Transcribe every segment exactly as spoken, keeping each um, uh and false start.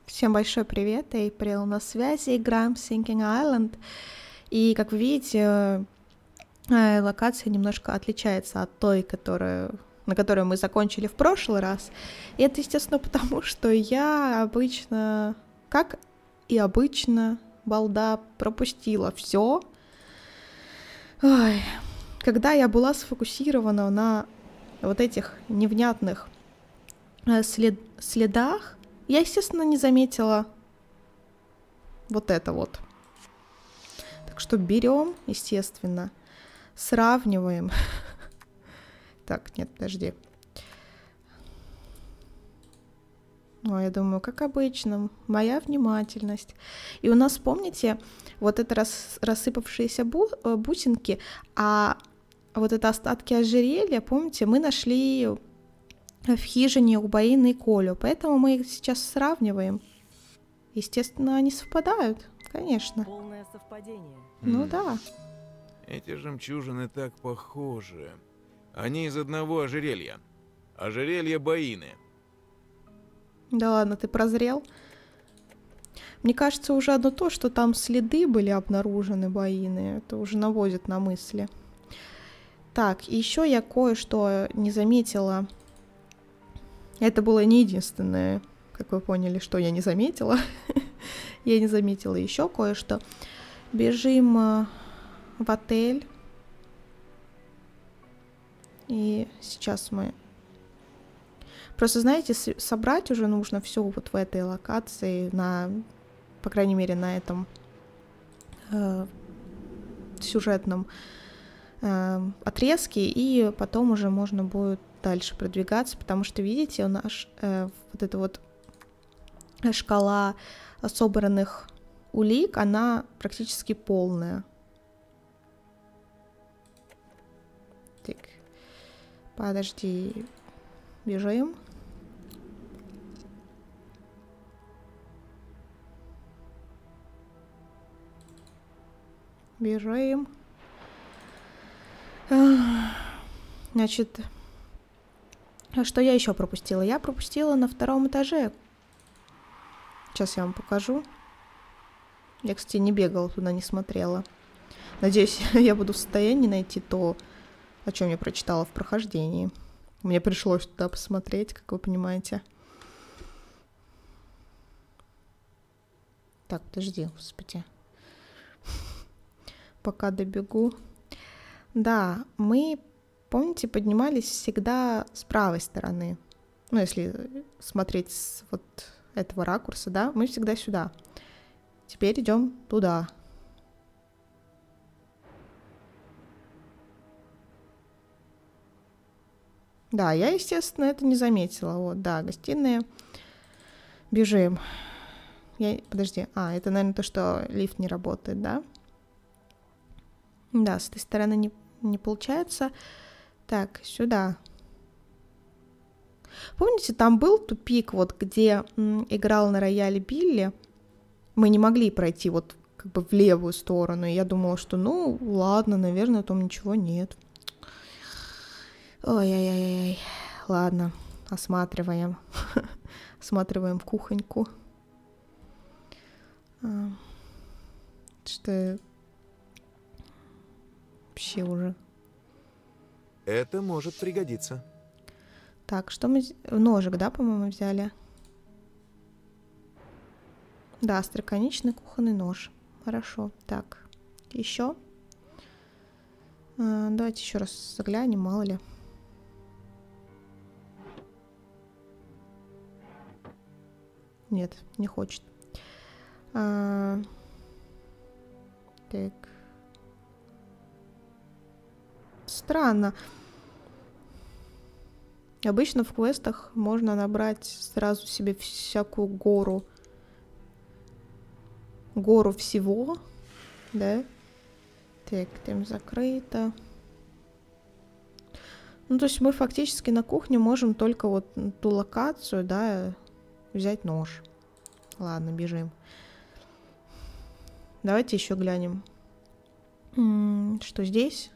Всем большой привет, Эйприл на связи, играем Sinking Island. И, как вы видите, э, локация немножко отличается от той, которую, на которую мы закончили в прошлый раз. И это, естественно, потому что я обычно, как и обычно, балда, пропустила все. Когда я была сфокусирована на вот этих невнятных э, след- следах, я, естественно, не заметила вот это вот. Так что берем, естественно, сравниваем. Так, нет, подожди. Ну, я думаю, как обычно, моя внимательность. И у нас, помните, вот это рас, рассыпавшиеся бу, бусинки, а вот это остатки ожерелья, помните, мы нашли в хижине у Баины и Колю, поэтому мы их сейчас сравниваем. Естественно, они совпадают, конечно. Полное совпадение. Ну да. Эти жемчужины так похожи. Они из одного ожерелья. Ожерелье Баины. Да ладно, ты прозрел? Мне кажется, уже одно то, что там следы были обнаружены Баины, это уже наводит на мысли. Так, и еще я кое-что не заметила. Это было не единственное, как вы поняли, что я не заметила. Я не заметила еще кое-что. Бежим в отель. И сейчас мы... Просто, знаете, собрать уже нужно все вот в этой локации, на, по крайней мере, на этом э, сюжетном э, отрезке, и потом уже можно будет дальше продвигаться, потому что, видите, у нас э, вот эта вот шкала собранных улик, она практически полная. Так, подожди, бежим. Бежим. Значит, что я еще пропустила? Я пропустила на втором этаже. Сейчас я вам покажу. Я, кстати, не бегала туда, не смотрела. Надеюсь, я буду в состоянии найти то, о чем я прочитала в прохождении. Мне пришлось туда посмотреть, как вы понимаете. Так, подожди, господи. Пока добегу. Да, мы, помните, поднимались всегда с правой стороны. Ну, если смотреть с вот этого ракурса, да, мы всегда сюда. Теперь идем туда. Да, я, естественно, это не заметила. Вот, да, гостиная. Бежим. Я... Подожди. А, это, наверное, то, что лифт не работает, да? Да, с этой стороны не, не получается. Так, сюда. Помните, там был тупик, вот где м, играл на рояле Билли? Мы не могли пройти вот как бы в левую сторону. И я думала, что ну ладно, наверное, там ничего нет. Ой-ой-ой-ой. Ладно, осматриваем. Осматриваем кухоньку. А, что вообще уже. Это может пригодиться. Так, что мы... Ножик, да, по-моему, взяли? Да, остроконечный кухонный нож. Хорошо. Так, еще. А, давайте еще раз заглянем, мало ли. Нет, не хочет. А, так. Странно. Обычно в квестах можно набрать сразу себе всякую гору. Гору всего. Да? Так, там закрыто. Ну, то есть мы фактически на кухне можем только вот ту локацию, да, взять нож. Ладно, бежим. Давайте еще глянем. М-м, что здесь?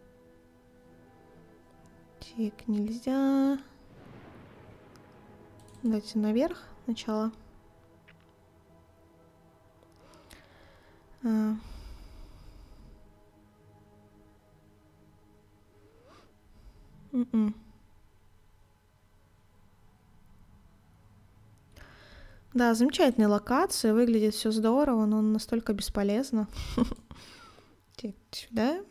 Так, нельзя. Давайте наверх сначала. А. М-м. Да, замечательная локация, выглядит все здорово, но настолько бесполезно. Так, сюда.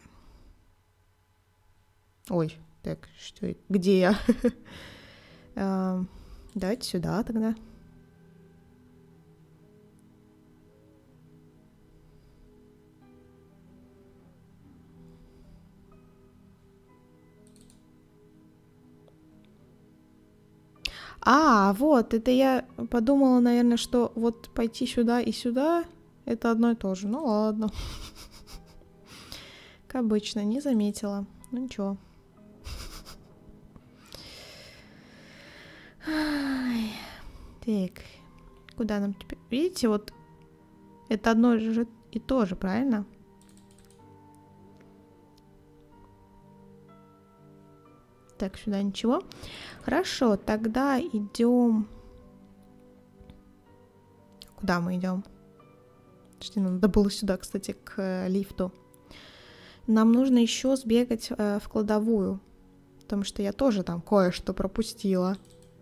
Ой, так, что это? Где я? А, давайте сюда тогда. А, вот, это я подумала, наверное, что вот пойти сюда и сюда это одно и то же. Ну ладно. Как обычно, не заметила. Ну ничего. Ай. Так, куда нам теперь? Видите, вот это одно же и то же, правильно? Так, сюда ничего. Хорошо, тогда идем. Куда мы идем? Что нам надо было сюда, кстати, к э, лифту. Нам нужно еще сбегать э, в кладовую, потому что я тоже там кое-что пропустила.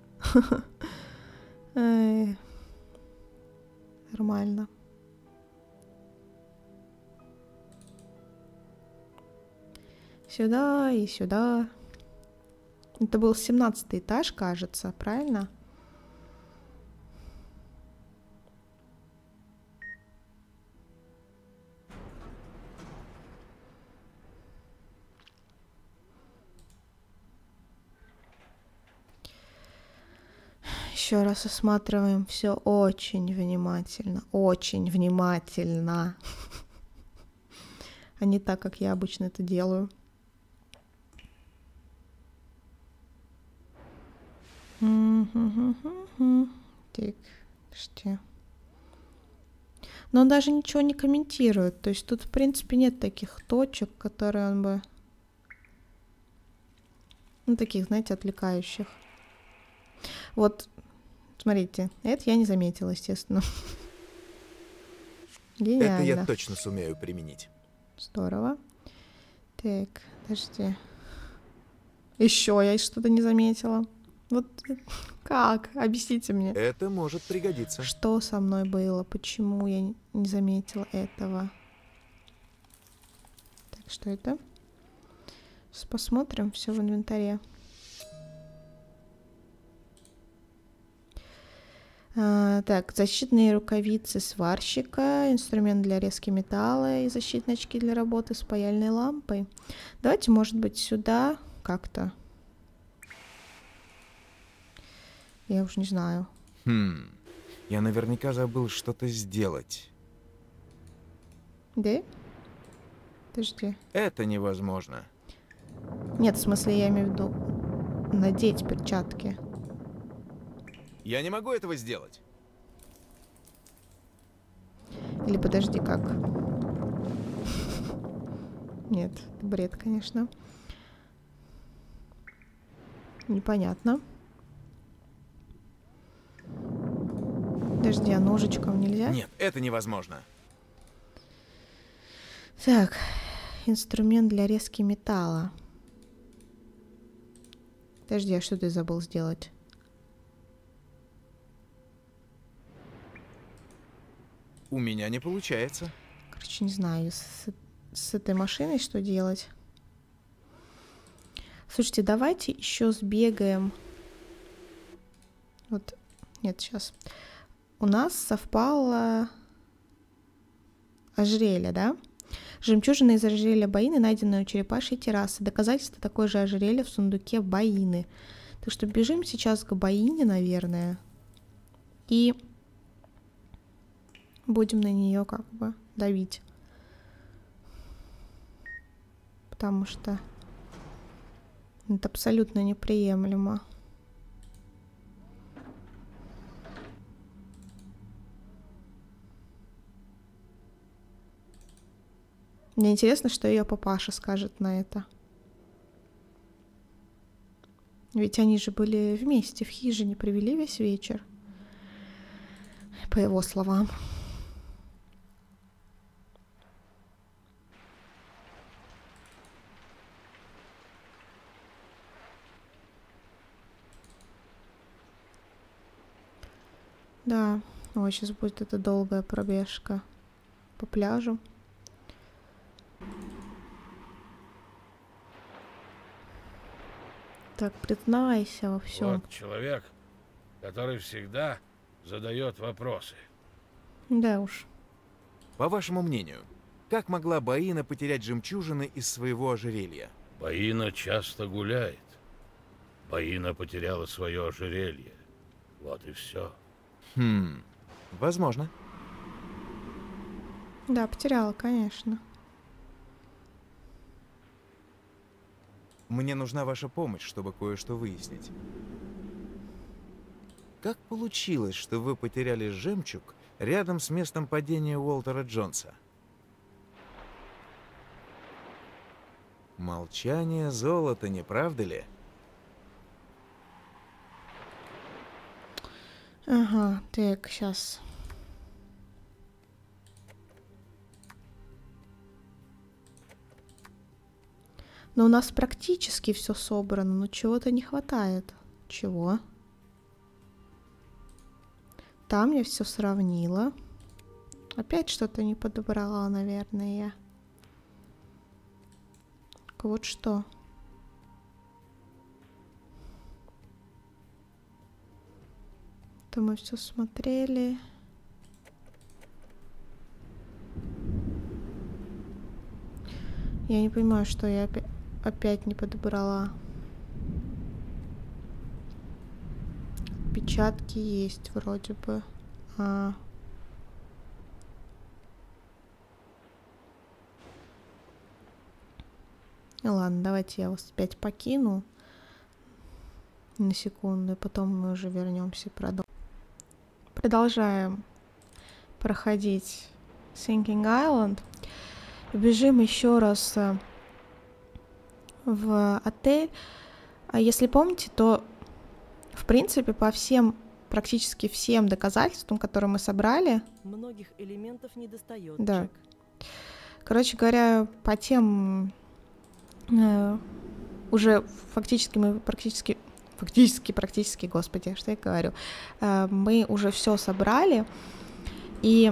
Нормально. Сюда и сюда. Это был семнадцатый этаж, кажется, правильно? Еще раз осматриваем все очень внимательно, очень внимательно, а не так, как я обычно это делаю. Так, что? Но он даже ничего не комментирует, то есть тут, в принципе, нет таких точек, которые он бы... Ну, таких, знаете, отвлекающих. Вот, смотрите, это я не заметила, естественно. Гениально. Это я точно сумею применить. Здорово. Так, подожди. Еще я что-то не заметила. Вот как? Объясните мне. Это может пригодиться. Что со мной было? Почему я не заметила этого? Так, что это? Сейчас посмотрим все в инвентаре. А, так, защитные рукавицы сварщика, инструмент для резки металла и защитные очки для работы с паяльной лампой. Давайте, может быть, сюда как-то. Я уж не знаю. Хм, я наверняка забыл что-то сделать. Да? Подожди. Это невозможно. Нет, в смысле, я имею в виду надеть перчатки. Я не могу этого сделать. Или подожди, как? Нет, это бред, конечно. Непонятно. Подожди, а ножичком нельзя? Нет, это невозможно. Так, инструмент для резки металла. Подожди, а что ты забыл сделать? У меня не получается. Короче, не знаю, с, с этой машиной что делать. Слушайте, давайте еще сбегаем. Вот, нет, сейчас. У нас совпало ожерелье, да? Жемчужина из ожерелья Баины, найденная у черепашьей террасы. Доказательство такое же ожерелье в сундуке Баины. Так что бежим сейчас к Баине, наверное. И будем на нее как бы давить. Потому что это абсолютно неприемлемо. Мне интересно, что ее папаша скажет на это. Ведь они же были вместе в хижине, провели весь вечер. По его словам. Да, ой, сейчас будет эта долгая пробежка по пляжу. Так, признайся во всем. Вот человек, который всегда задает вопросы. Да уж. По вашему мнению, как могла Баина потерять жемчужины из своего ожерелья? Баина часто гуляет. Баина потеряла свое ожерелье. Вот и все. Хм, возможно. Да, потеряла, конечно. Мне нужна ваша помощь, чтобы кое-что выяснить. Как получилось, что вы потеряли жемчуг рядом с местом падения Уолтера Джонса? Молчание золото, не правда ли? Ага, так, сейчас. Но у нас практически все собрано, но чего-то не хватает. Чего? Там я все сравнила. Опять что-то не подобрала, наверное, я. Так вот что. То мы все смотрели. Я не понимаю, что я опять, опять не подобрала. Печатки есть вроде бы. А. Ладно, давайте я вас опять покину на секунду, и потом мы уже вернемся и продолжим. Продолжаем проходить Sinking Island. Бежим еще раз в отель. А если помните, то в принципе по всем, практически всем доказательствам, которые мы собрали, многих элементов не достает. Да. Джек. Короче говоря, по тем э, уже фактически мы практически фактически практически, господи, что я говорю, э, мы уже все собрали, и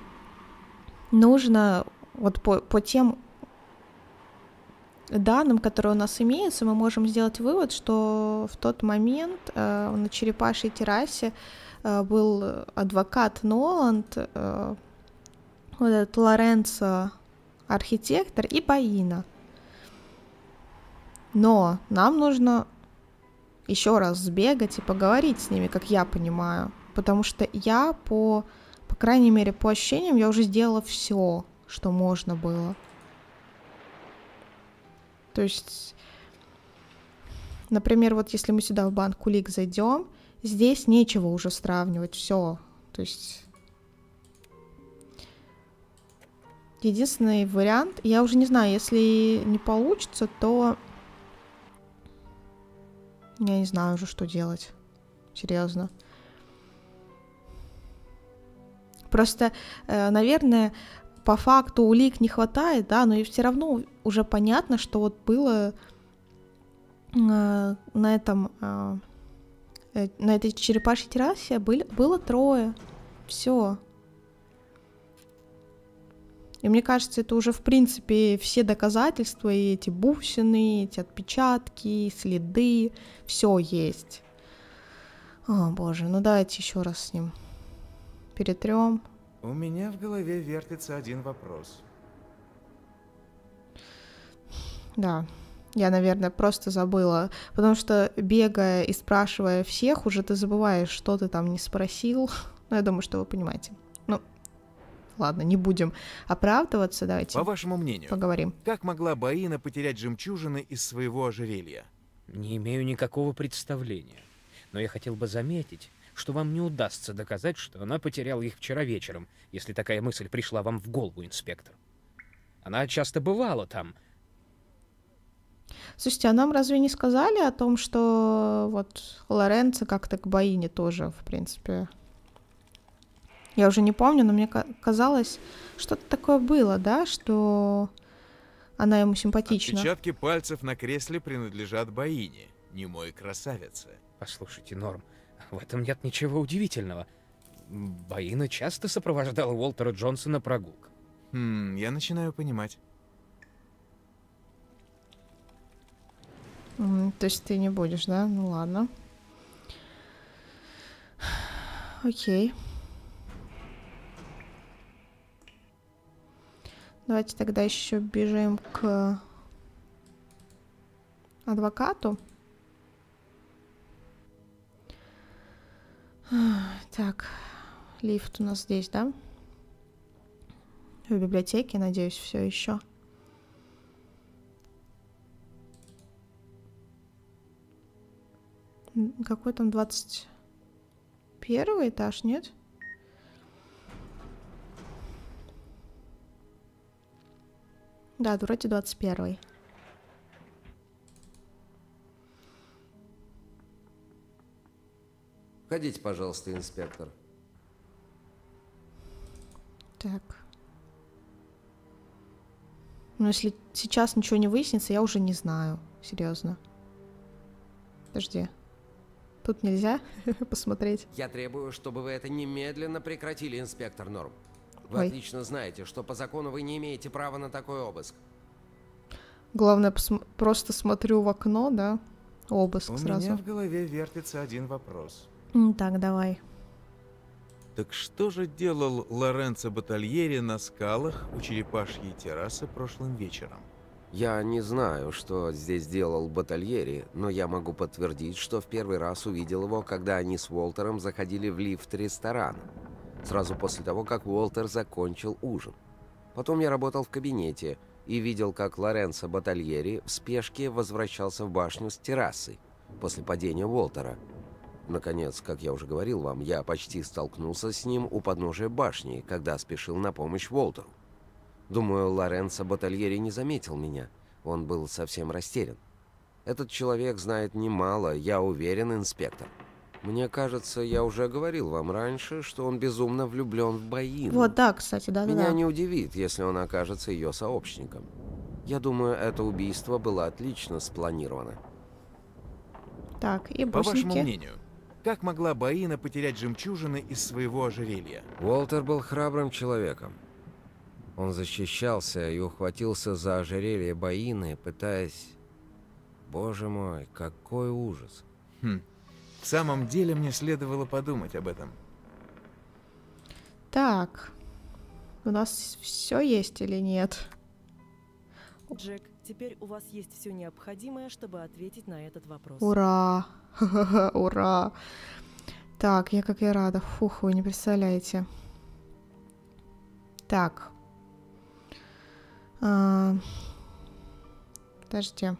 нужно вот по, по тем данным, которые у нас имеются, мы можем сделать вывод, что в тот момент э, на Черепашьей террасе э, был адвокат Ноланд, э, вот этот Лоренцо, архитектор, и Баина. Но нам нужно еще раз сбегать и поговорить с ними, как я понимаю, потому что я по, по крайней мере, по ощущениям, я уже сделала все, что можно было. То есть, например, вот если мы сюда в банк Улик зайдем, здесь нечего уже сравнивать, все. То есть единственный вариант, я уже не знаю, если не получится, то я не знаю уже, что делать. Серьезно. Просто, э, наверное, по факту улик не хватает, да, но и все равно уже понятно, что вот было э, на этом, э, э, на этой черепашьей террасе были, было трое. Все. И мне кажется, это уже, в принципе, все доказательства, и эти бусины, эти отпечатки, следы, все есть. О, боже, ну давайте еще раз с ним перетрем. У меня в голове вертится один вопрос. Да, я, наверное, просто забыла, потому что, бегая и спрашивая всех, уже ты забываешь, что ты там не спросил. Ну, я думаю, что вы понимаете. Ну, ладно, не будем оправдываться, давайте По вашему мнению, поговорим. как могла Баина потерять жемчужины из своего ожерелья? Не имею никакого представления, но я хотел бы заметить, что вам не удастся доказать, что она потеряла их вчера вечером, если такая мысль пришла вам в голову, инспектор. Она часто бывала там. Слушайте, а нам разве не сказали о том, что вот Лоренцо как-то к Боине тоже, в принципе... Я уже не помню, но мне казалось, что-то такое было, да, что она ему симпатична. Отпечатки пальцев на кресле принадлежат Боине, немой красавице. Послушайте, Норм, в этом нет ничего удивительного. Боина часто сопровождала Уолтера Джонса на прогулках. Хм, я начинаю понимать. Mm, то есть ты не будешь, да? Ну ладно. Окей. Давайте тогда еще бежим к адвокату. Так, лифт у нас здесь, да? В библиотеке, надеюсь, все еще. Какой там двадцать первый этаж, нет? Да, вроде двадцать первый. Входите, пожалуйста, инспектор. Так. Ну, если сейчас ничего не выяснится, я уже не знаю. Серьезно. Подожди. Тут нельзя посмотреть. Я требую, чтобы вы это немедленно прекратили, инспектор Норм. Вы Ой. отлично знаете, что по закону вы не имеете права на такой обыск. Главное, посм- просто смотрю в окно, да? Обыск У сразу. меня в голове вертится один вопрос. М, Так, давай. Так что же делал Лоренцо Батальери на скалах у черепашьей террасы прошлым вечером? Я не знаю, что здесь делал Батальери, но я могу подтвердить, что в первый раз увидел его, когда они с Уолтером заходили в лифт ресторана. Сразу после того, как Уолтер закончил ужин. Потом я работал в кабинете и видел, как Лоренцо Батальери в спешке возвращался в башню с террасы после падения Уолтера. Наконец, как я уже говорил вам, я почти столкнулся с ним у подножия башни, когда спешил на помощь Уолтеру. Думаю, Лоренцо Батальери не заметил меня. Он был совсем растерян. Этот человек знает немало, я уверен, инспектор. Мне кажется, я уже говорил вам раньше, что он безумно влюблен в Боину. Вот, да, кстати, да-да-да. Меня не удивит, если он окажется ее сообщником. Я думаю, это убийство было отлично спланировано. Так, и По вашему бусинки. мнению, как могла Боина потерять жемчужины из своего ожерелья? Уолтер был храбрым человеком. Он защищался и ухватился за ожерелье Боины, пытаясь... Боже мой, какой ужас. Хм. В самом деле мне следовало подумать об этом. Так. У нас все есть или нет? Джек, теперь у вас есть все необходимое, чтобы ответить на этот вопрос. Ура! Ура! Так, я как я рада. Фух, вы не представляете. Так. А... Подожди.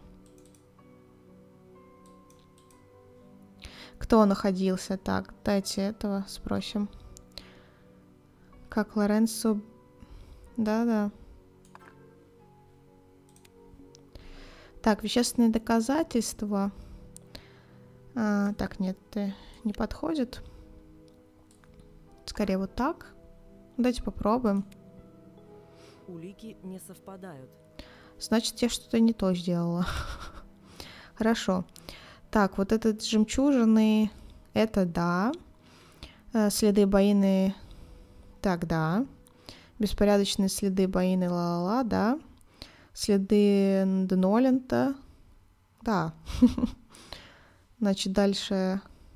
Кто находился? Так, дайте этого спросим. Как Лоренцо... Да-да. Так, вещественные доказательства. А, так, нет, это не подходит. Скорее вот так. Давайте попробуем. Улики не совпадают. Значит, я что-то не то сделала. Хорошо. Так, вот этот жемчужины, это да. Э, Следы Боины, так, да. Беспорядочные следы Боины, ла-ла-ла, да. Следы Денолента, да. Значит, дальше,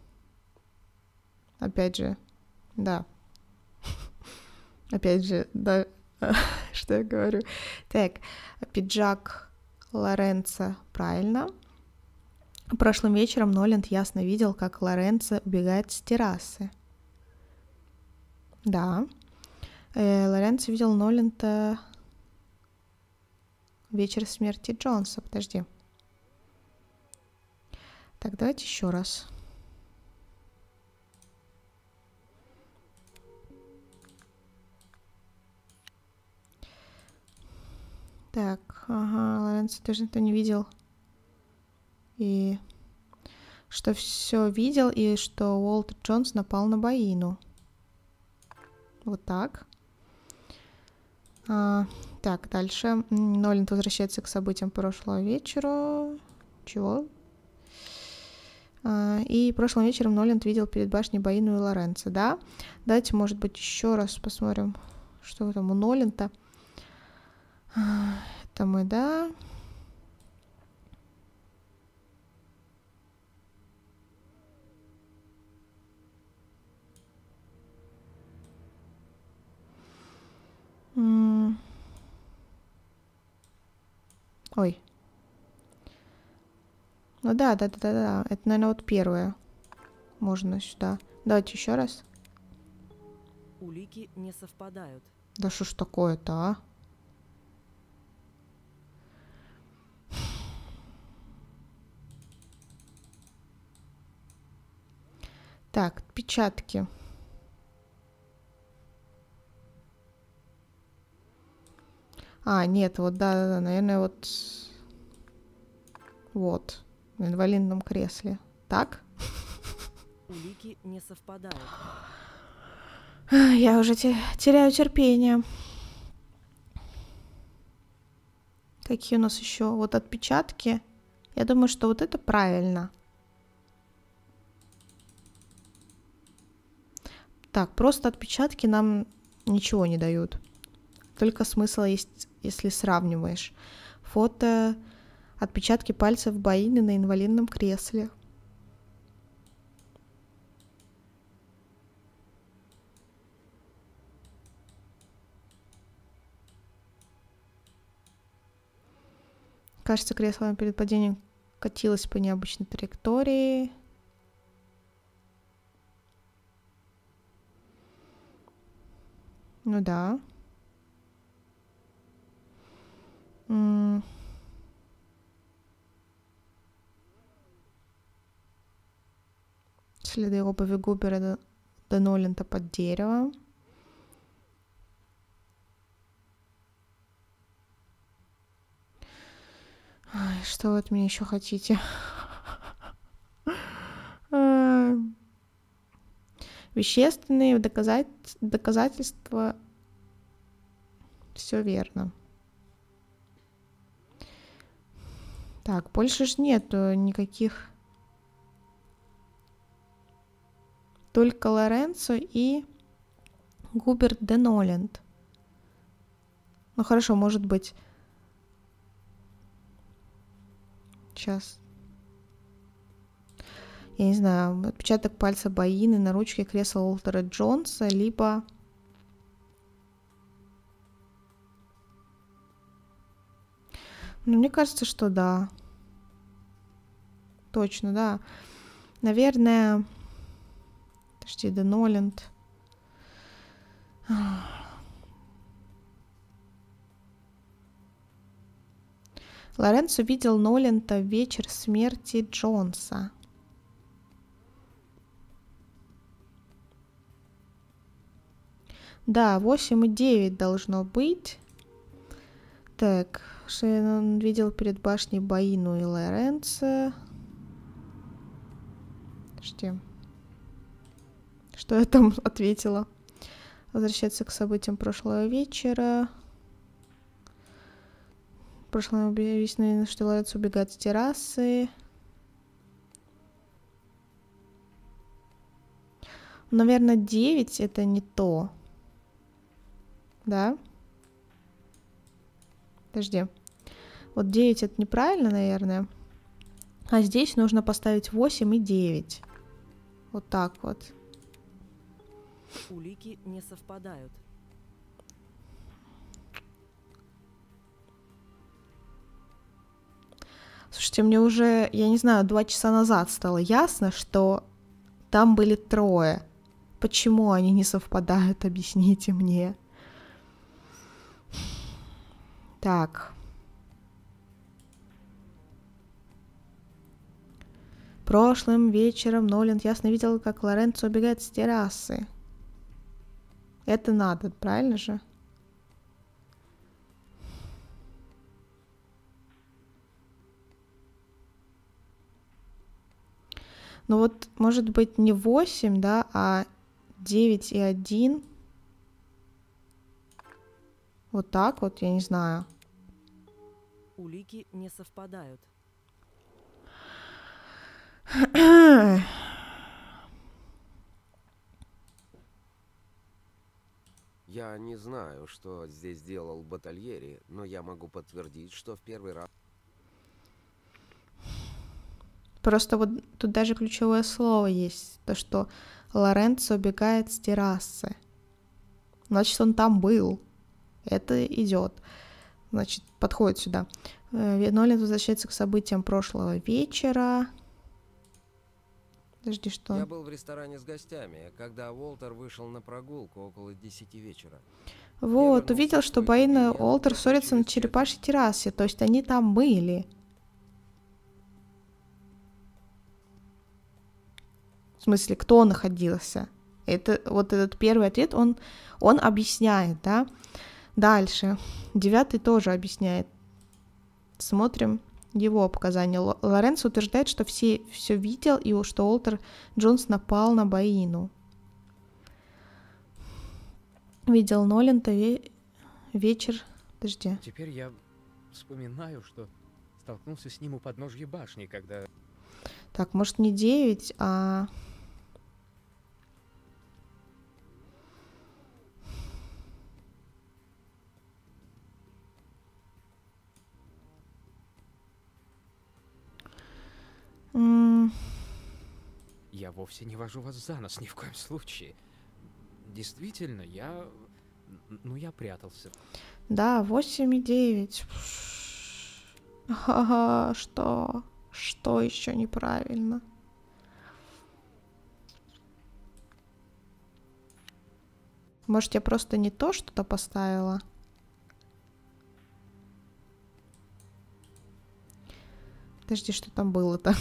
опять же, да. Опять же, да. Что я говорю? Так, пиджак Лоренцо, правильно. Прошлым вечером Ноланд ясно видел, как Лоренцо убегает с террасы. Да. Э, Лоренцо видел Ноланда вечер смерти Джонса. Подожди. Так, давайте еще раз. Так, ага, Лоренцо тоже никто не видел. И что все видел, и что Уолтер Джонс напал на Баину. Вот так. А, так, дальше. Ноланд возвращается к событиям прошлого вечера. Чего? А, и прошлым вечером Ноланд видел перед башней Баину и Лоренцо, да? Давайте, может быть, еще раз посмотрим, что там у Ноланда. А, это мы, да? М. Ой. Ну да, да, да, да, да. Это, наверное, вот первое. Можно сюда. Давайте еще раз. Улики не совпадают. Да что ж такое-то, а? Так, отпечатки. А, нет, вот, да-да-да, наверное, вот... Вот, в инвалидном кресле. Так? Улики не совпадают. Я уже те- теряю терпение. Какие у нас еще? Вот отпечатки. Я думаю, что вот это правильно. Так, просто отпечатки нам ничего не дают. Только смысл есть, если сравниваешь. Фото, отпечатки пальцев Баины на инвалидном кресле. Кажется, кресло перед падением катилось по необычной траектории. Ну да. М. Следы обуви Губера до, до Ноланда под деревом. Ай, что вы от меня еще хотите? А, Вещественные доказать... доказательства. Все верно. Так, больше ж нету никаких. Только Лоренцо и Губерт де Ноланд. Ну хорошо, может быть. Сейчас. Я не знаю, отпечаток пальца Баины на ручке кресла Уолтера Джонса, либо... Ну, мне кажется, что да. Точно, да. Наверное... Подожди, де Ноланд. Лоренцо видел Ноланда в вечер смерти Джонса. Да, восемь и девять должно быть. Так, что он видел перед башней Баину и Лоренцо. Подожди. Что я там ответила? Возвращаться к событиям прошлого вечера. Прошлое объяснение, что Лоренцо убегает с террасы. Наверное, девять это не то. Да? Подожди. Вот девять это неправильно, наверное. А здесь нужно поставить восемь и девять. Вот так вот. Улики не совпадают. Слушайте, мне уже, я не знаю, два часа назад стало ясно, что там были трое. Почему они не совпадают, объясните мне. Так. Прошлым вечером Ноланд ясно видел, как Лоренцо убегает с террасы. Это надо, правильно же? Ну вот, может быть, не восемь, да, а девять и один. Вот так вот, я не знаю. Улики не совпадают. Я не знаю, что здесь делал Батальери, но я могу подтвердить, что в первый раз... Просто вот тут даже ключевое слово есть. То, что Лоренцо убегает с террасы. Значит, он там был. Это идет. Значит, подходит сюда. Нолан возвращается к событиям прошлого вечера. Подожди, что? Я был в ресторане с гостями, когда Уолтер вышел на прогулку около десяти вечера. Вот, увидел, что Бэйн и Уолтер ссорятся на черепашьей террасе. То есть они там были. В смысле, кто находился? Это вот этот первый ответ, он, он объясняет, да? Дальше. Девятый тоже объясняет. Смотрим его показания. Лоренцо утверждает, что все все видел и что Уолтер Джонс напал на Бэйну. Видел Нолан-то ве- вечер... Подожди. Теперь я вспоминаю, что столкнулся с ним у подножья башни, когда... Так, может, не девять, а... М, Я вовсе не вожу вас за нос ни в коем случае. Действительно, я... Ну, я прятался. Да, восемь и девять. Ага, что? Что еще неправильно? Может, я просто не то что-то поставила? Подожди, что там было-то?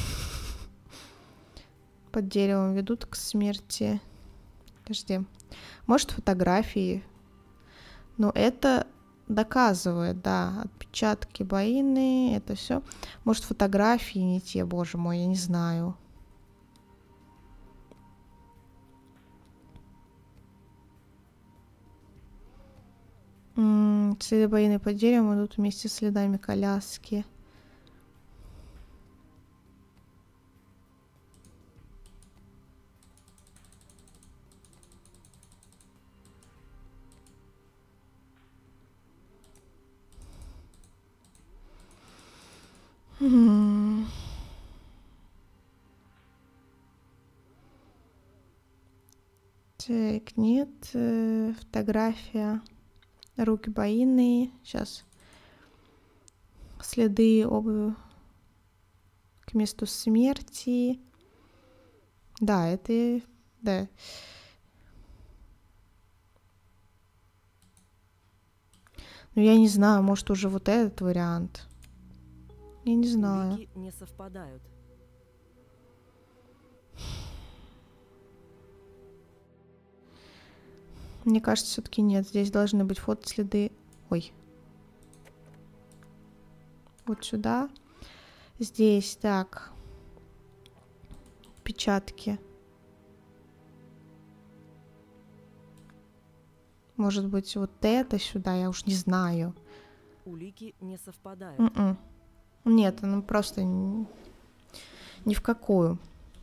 Под деревом ведут к смерти. Подожди. Может, фотографии? Но это доказывает, да. Отпечатки Бэйны, это все. Может, фотографии не те, боже мой, я не знаю. М-м, следы Бэйны под деревом идут вместе с следами коляски. М. Так, нет, э, фотография руки Бэйны. Сейчас. Следы обуви к месту смерти. Да, это... Да. Ну, я не знаю, может, уже вот этот вариант. Я не знаю. Улики не совпадают. Мне кажется, все-таки нет. Здесь должны быть фотоследы. Ой. Вот сюда. Здесь, так. Печатки. Может быть, вот это сюда, я уж не знаю. Улики не совпадают. М-м. Нет, ну просто ни, ни в какую.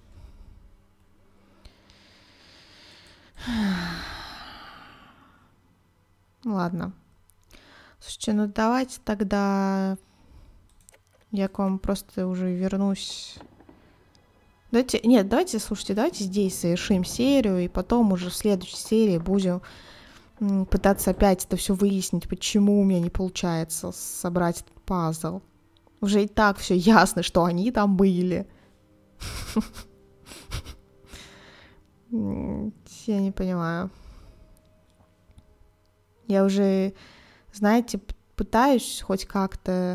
Ладно. Слушайте, ну давайте тогда я к вам просто уже вернусь. Давайте, нет, давайте, слушайте, давайте здесь совершим серию, и потом уже в следующей серии будем м, пытаться опять это все выяснить, почему у меня не получается собрать этот пазл. Уже и так все ясно, что они там были. Я не понимаю. Я уже, знаете, пытаюсь хоть как-то...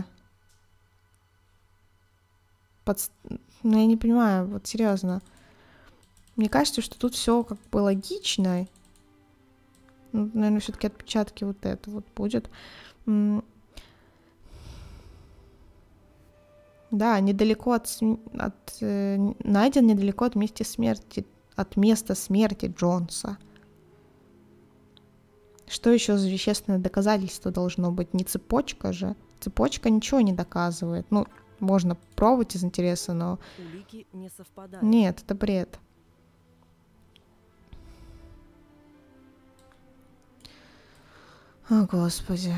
Под... Ну, я не понимаю, вот серьезно. Мне кажется, что тут все как бы логично. Ну, наверное, все-таки отпечатки вот это вот будет. Да, недалеко от, см- от э, найден недалеко от места смерти, от места смерти Джонса. Что еще за вещественное доказательство должно быть? Не цепочка же. Цепочка ничего не доказывает. Ну, можно пробовать из интереса, но... Улики не совпадают. Нет, это бред. О, Господи.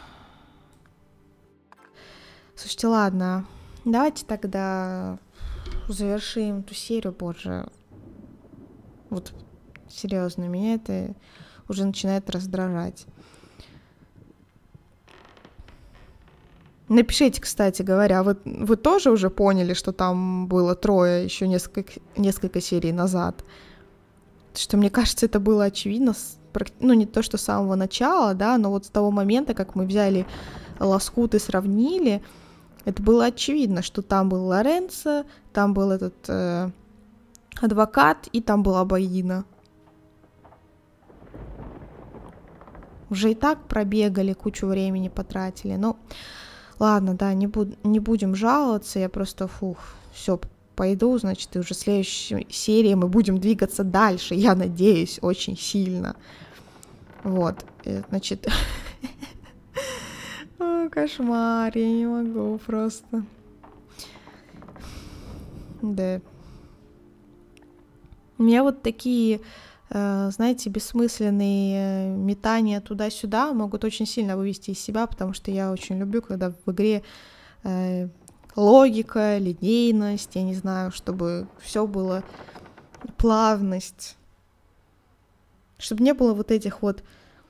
Слушайте, ладно. Давайте тогда завершим эту серию, боже. Вот, серьезно, меня это уже начинает раздражать. Напишите, кстати говоря, вы, вы тоже уже поняли, что там было трое еще несколько, несколько серий назад? Что, мне кажется, это было очевидно, ну, не то, что с самого начала, да, но вот с того момента, как мы взяли лоскут и сравнили, это было очевидно, что там был Лоренцо, там был этот э, адвокат, и там была Баина. Уже и так пробегали, кучу времени потратили. Ну, ладно, да, не, буд- не будем жаловаться, я просто, фух, все, пойду, значит, и уже в следующей серии мы будем двигаться дальше, я надеюсь, очень сильно. Вот, значит... О, кошмар, я не могу просто. Да. У меня вот такие, э, знаете, бессмысленные метания туда-сюда могут очень сильно вывести из себя, потому что я очень люблю, когда в игре э, логика, линейность, я не знаю, чтобы все было плавность, чтобы не было вот этих вот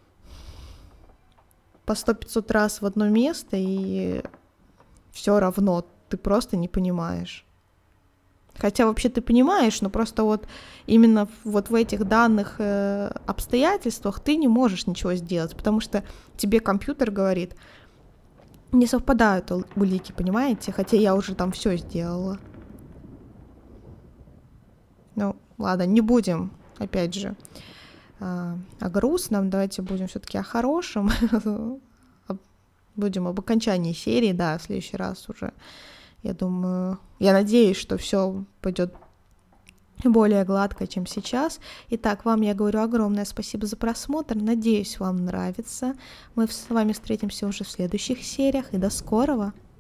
по сто-пятьсот раз в одно место, и все равно ты просто не понимаешь. Хотя вообще ты понимаешь, но просто вот именно вот в этих данных э, обстоятельствах ты не можешь ничего сделать, потому что тебе компьютер говорит, не совпадают улики, понимаете? Хотя я уже там все сделала. Ну, ладно, не будем, опять же, о грустном, давайте будем все-таки о хорошем. Будем об окончании серии, да, в следующий раз уже. Я думаю, я надеюсь, что все пойдет более гладко, чем сейчас. Итак, вам я говорю огромное спасибо за просмотр. Надеюсь, вам нравится. Мы с вами встретимся уже в следующих сериях. И до скорого!